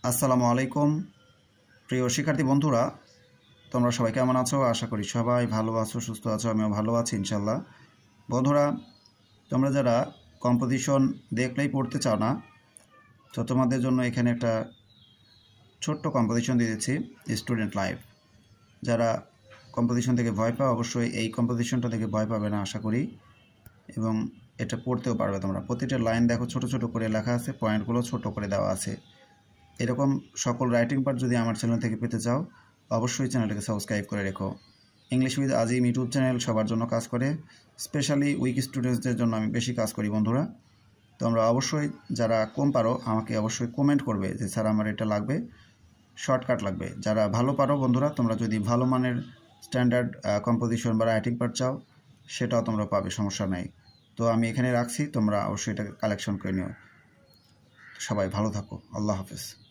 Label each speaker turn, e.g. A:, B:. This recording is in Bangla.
A: আসসালামু আলাইকুম প্রিয় শিক্ষার্থী বন্ধুরা, তোমরা সবাই কেমন আছো? আশা করি সবাই ভালো আছো, সুস্থ আছো। আমিও ভালো আছি ইনশাল্লাহ। বন্ধুরা, তোমরা যারা কম্পোজিশন দেখলেই পড়তে চাও না, তো তোমাদের জন্য এখানে একটা ছোট্ট কম্পোজিশন দিয়েছি, স্টুডেন্ট লাইফ। যারা কম্পোজিশন থেকে ভয় পাও, অবশ্যই এই কম্পোজিশনটা থেকে ভয় পাবে না আশা করি, এবং এটা পড়তেও পারবে তোমরা। প্রতিটা লাইন দেখো, ছোট ছোট করে লেখা আছে, পয়েন্টগুলো ছোট করে দেওয়া আছে। এরকম সকল রাইটিং পার্ট যদি আমার চ্যানেল থেকে পেতে চাও, অবশ্যই চ্যানেলটাকে সাবস্ক্রাইব করে রেখো। English with Azim YouTube channel সবার জন্য কাজ করে, স্পেশালি উইক স্টুডেন্টসদের জন্য আমি বেশি কাজ করি বন্ধুরা। তোমরা অবশ্যই যারা কম পারো আমাকে অবশ্যই কমেন্ট করবে যে স্যার আমার এটা লাগবে, শর্টকাট লাগবে। যারা ভালো পারো বন্ধুরা, তোমরা যদি ভালো মানের স্ট্যান্ডার্ড কম্পোজিশন বা রাইটিং পার্ট চাও, সেটাও তোমরা পাবে, সমস্যা নেই। তো আমি এখানে রাখছি, তোমরা অবশ্যই এটাকে কালেকশন করে নিও। সবাই ভালো থাকো, আল্লাহ হাফেজ।